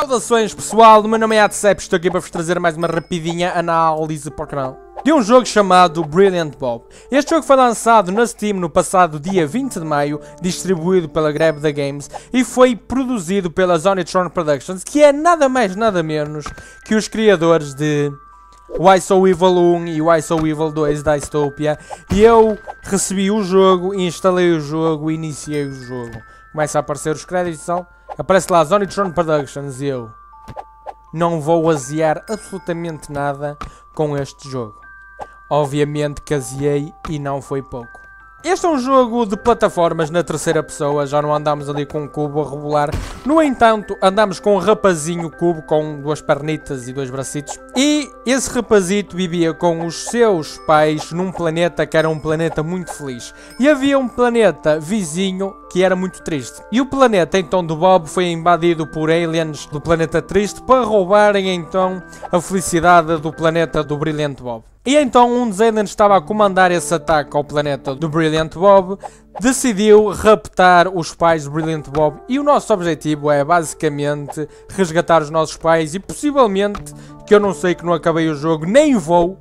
Saudações pessoal, o meu nome é Adcep, estou aqui para vos trazer mais uma rapidinha análise para o canal de um jogo chamado Brilliant Bob. Este jogo foi lançado na Steam no passado dia 20 de maio, distribuído pela Grab Games e foi produzido pela Zonitron Productions, que é nada mais nada menos que os criadores de Why So Evil 1 e Why So Evil 2 da Dystopia. E eu recebi o jogo, instalei o jogo e iniciei o jogo. Começa a aparecer os créditos, aparece lá Zonitron Productions e eu não vou aziar absolutamente nada com este jogo. Obviamente que aziei e não foi pouco. Este é um jogo de plataformas na terceira pessoa, já não andamos ali com um cubo a rebolar. No entanto, andamos com um rapazinho cubo com duas pernitas e dois bracitos. E esse rapazito vivia com os seus pais num planeta que era um planeta muito feliz. E havia um planeta vizinho que era muito triste. E o planeta então do Bob foi invadido por aliens do planeta triste para roubarem então a felicidade do planeta do Brilliant Bob. E então um dos aliens estava a comandar esse ataque ao planeta do Brilliant Bob, decidiu raptar os pais do Brilliant Bob e o nosso objetivo é basicamente resgatar os nossos pais e possivelmente, que eu não sei que não acabei o jogo, nem vou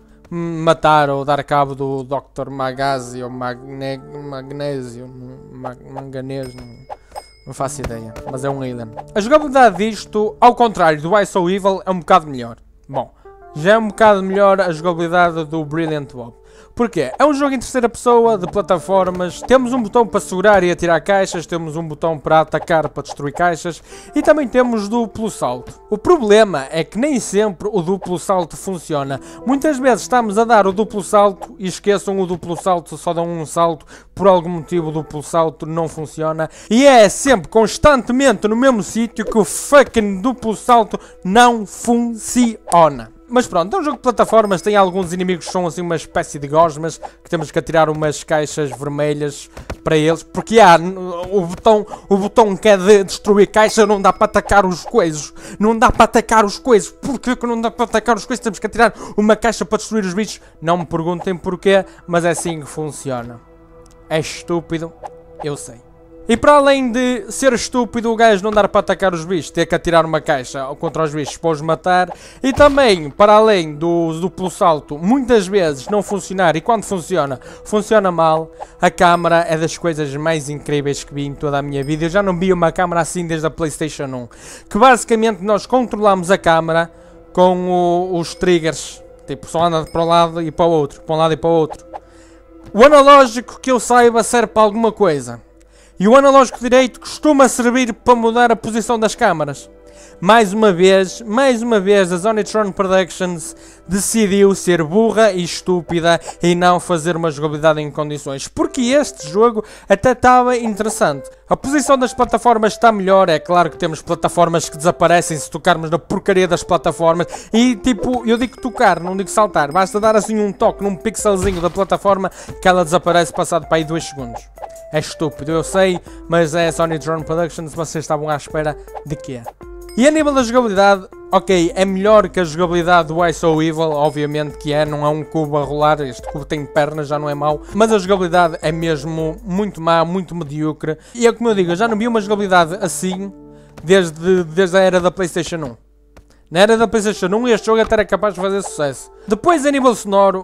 matar ou dar cabo do Dr. Magazzi ou Magnésio, Manganês, não faço ideia, mas é um alien. A jogabilidade disto, ao contrário do Why So Evil, é um bocado melhor. Bom, já é um bocado melhor a jogabilidade do Brilliant Bob. Porquê? É um jogo em terceira pessoa, de plataformas, temos um botão para segurar e atirar caixas, temos um botão para atacar, para destruir caixas e também temos duplo salto. O problema é que nem sempre o duplo salto funciona. Muitas vezes estamos a dar o duplo salto e esqueçam o duplo salto, só dão um salto, por algum motivo o duplo salto não funciona. E é sempre, constantemente no mesmo sítio que o fucking duplo salto não funciona. Mas pronto, é um jogo de plataformas, tem alguns inimigos que são assim uma espécie de gosmas, que temos que atirar umas caixas vermelhas para eles, porque o botão que é de destruir caixa não dá para atacar os coisas, não dá para atacar os coisas. Porquê que não dá para atacar os coisas? Temos que atirar uma caixa para destruir os bichos, não me perguntem porquê, mas é assim que funciona. É estúpido, eu sei. E para além de ser estúpido o gajo não dar para atacar os bichos, ter que atirar uma caixa contra os bichos para os matar, e também, para além do duplo salto, muitas vezes não funcionar, e quando funciona, funciona mal, a câmara é das coisas mais incríveis que vi em toda a minha vida. Eu já não vi uma câmara assim desde a PlayStation 1, que basicamente nós controlamos a câmara com os triggers, tipo, só anda para um lado e para o outro, para um lado e para o outro. O analógico que eu saiba serve para alguma coisa. E o analógico direito costuma servir para mudar a posição das câmaras. Mais uma vez, a Zonitron Productions decidiu ser burra e estúpida e não fazer uma jogabilidade em condições. Porque este jogo até estava interessante. A posição das plataformas está melhor, é claro que temos plataformas que desaparecem se tocarmos na porcaria das plataformas. E tipo, eu digo tocar, não digo saltar. Basta dar assim um toque num pixelzinho da plataforma que ela desaparece passado para aí 2 segundos. É estúpido, eu sei, mas é Zonitron Productions, vocês estavam à espera de quê? E a nível da jogabilidade, ok, é melhor que a jogabilidade do Why So Evil, obviamente que é, não é um cubo a rolar, este cubo tem pernas, já não é mau, mas a jogabilidade é mesmo muito má, muito medíocre, e é como eu digo, eu já não vi uma jogabilidade assim desde a era da PlayStation 1. Na era da PlayStation 1 este jogo até era capaz de fazer sucesso. Depois a nível sonoro,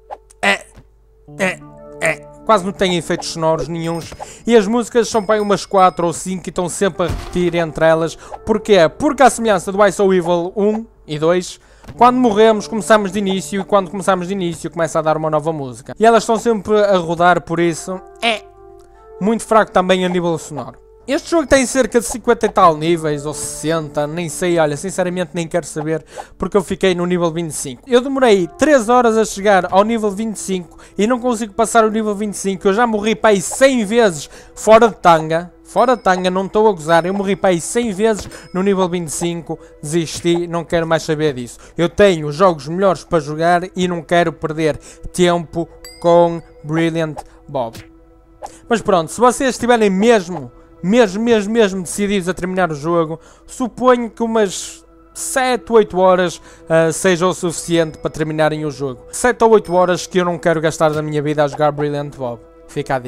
quase não tem efeitos sonoros nenhuns e as músicas são para aí umas 4 ou 5 e estão sempre a repetir entre elas. Porquê? Porque à semelhança do Why So Evil 1 e 2, quando morremos começamos de início e quando começamos de início começa a dar uma nova música. E elas estão sempre a rodar, por isso é muito fraco também a nível sonoro. Este jogo tem cerca de 50 e tal níveis, ou 60, nem sei, olha, sinceramente nem quero saber, porque eu fiquei no nível 25. Eu demorei 3 horas a chegar ao nível 25 e não consigo passar o nível 25, eu já morri para aí 100 vezes fora de tanga, não estou a gozar, eu morri para aí 100 vezes no nível 25, desisti, não quero mais saber disso. Eu tenho jogos melhores para jogar e não quero perder tempo com Brilliant Bob. Mas pronto, se vocês estiverem mesmo decididos a terminar o jogo, suponho que umas 7 ou 8 horas seja o suficiente para terminarem o jogo. 7 ou 8 horas que eu não quero gastar da minha vida a jogar Brilliant Bob. Fica a dica.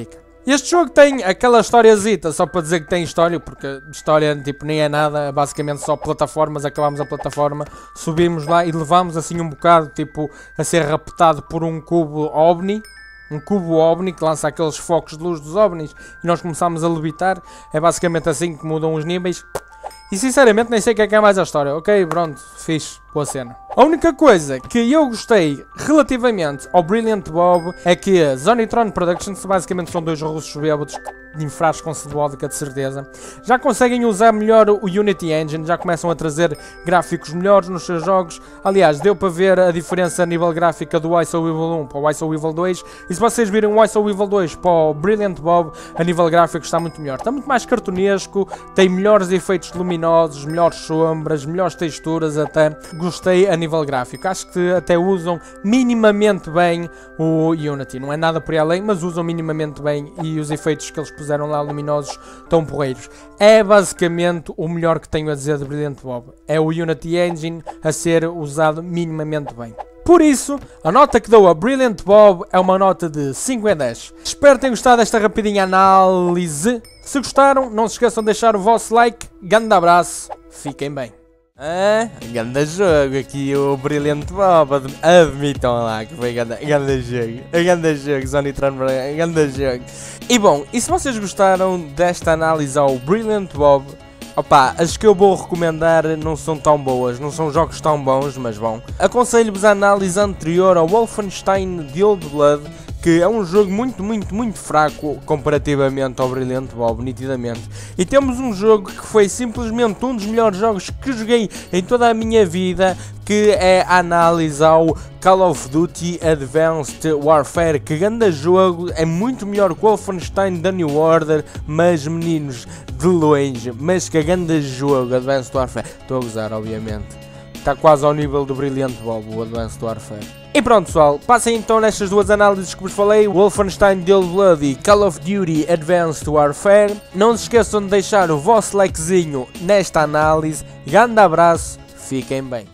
Este jogo tem aquela historiazita, só para dizer que tem história, porque história tipo nem é nada, basicamente só plataformas, acabamos a plataforma, subimos lá e levamos assim um bocado tipo a ser raptado por um cubo OVNI. Um cubo OVNI que lança aqueles focos de luz dos OVNIs e nós começamos a levitar. É basicamente assim que mudam os níveis. E sinceramente nem sei o que é mais a história. Ok, pronto, fixe, boa cena. A única coisa que eu gostei relativamente ao Brilliant Bob é que a Zonitron Productions, basicamente são dois russos bêbados enfrascam-se de vodka de certeza, já conseguem usar melhor o Unity Engine, já começam a trazer gráficos melhores nos seus jogos. Aliás, deu para ver a diferença a nível gráfica do Iso Evil 1 para o Iso Evil 2, e se vocês virem o Iso Evil 2 para o Brilliant Bob, a nível gráfico está muito melhor, está muito mais cartunesco, tem melhores efeitos luminosos, melhores sombras, melhores texturas até. Gostei a nível gráfico, acho que até usam minimamente bem o Unity, não é nada por aí além, mas usam minimamente bem, e os efeitos que eles puseram lá luminosos tão porreiros. É basicamente o melhor que tenho a dizer de Brilliant Bob, é o Unity Engine a ser usado minimamente bem. Por isso, a nota que dou a Brilliant Bob é uma nota de 5 em 10. Espero que tenham gostado desta rapidinha análise. Se gostaram, não se esqueçam de deixar o vosso like. Grande abraço, fiquem bem. Grande jogo aqui o Brilliant Bob, admitam lá que foi grande jogo, Zonitron, grande jogo. E bom, e se vocês gostaram desta análise ao Brilliant Bob, opa, as que eu vou recomendar não são tão boas, não são jogos tão bons, mas bom. Aconselho-vos a análise anterior ao Wolfenstein The Old Blood, que é um jogo muito fraco comparativamente ao Brilliant Bob, nitidamente. E temos um jogo que foi simplesmente um dos melhores jogos que joguei em toda a minha vida, que é a análise ao Call of Duty Advanced Warfare, que grande jogo, é muito melhor que o Wolfenstein The New Order, mas meninos, de longe, mas que grande jogo, Advanced Warfare, estou a gozar obviamente, está quase ao nível do Brilliant Bob, o Advanced Warfare. E pronto pessoal, passem então nestas duas análises que vos falei, Wolfenstein The Old Blood e Call of Duty Advanced Warfare. Não se esqueçam de deixar o vosso likezinho nesta análise, grande abraço, fiquem bem.